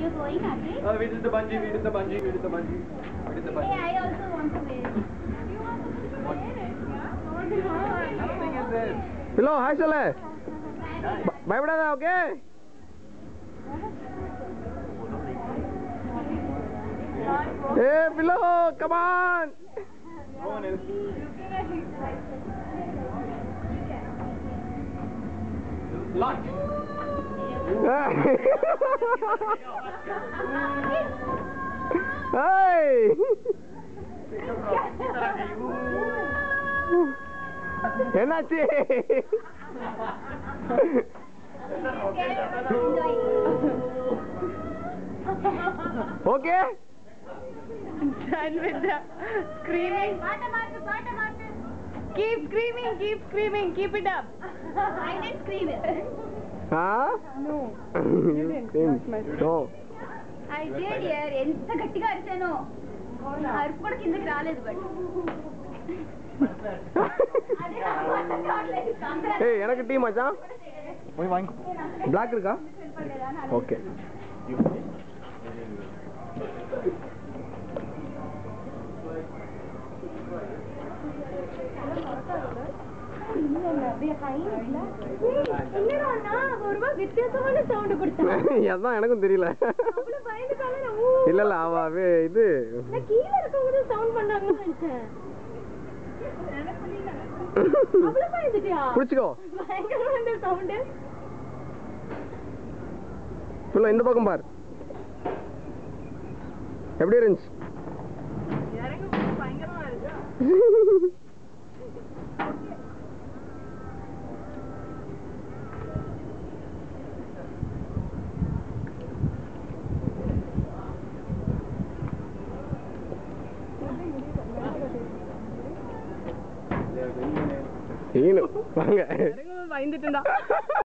you going, Karthik? We did the bungee. We did the bungee. We did the bungee. We did the bungee. Hey, I also want to wear it. You want to wear it? Yeah. Nothing is there. Pillow, hi Sale. Bye bye, okay? Hey, Pillow, come on. No one else. Lunch. Hey. என்னாச்சு? Okay? Done with the screaming. Keep screaming, keep it up. I didn't scream it. Huh? No. You screamed. No. I did, yaar. ఎంత గట్టిగా అరిచానో అరుపు కూడా కిందకి రాలేదు but Hey, எனக்கு tea மச்சான். போய் வாங்கி. Black இருக்கா? Okay. அதான் எனக்கும் தெரியல. இல்ல இல்ல அவ இது கீழே இருக்கவங்க சவுண்ட் பண்ணாங்கன்னு நினைச்சேன். புடிச்சுக்கோ. பயங்கரமான சவுண்ட். சொல்ல இந்த பக்கம் பாரு. எப்படி இருந்துச்சு? பயங்கரமா இருக்கு. வாங்க பயந்துட்டுடா.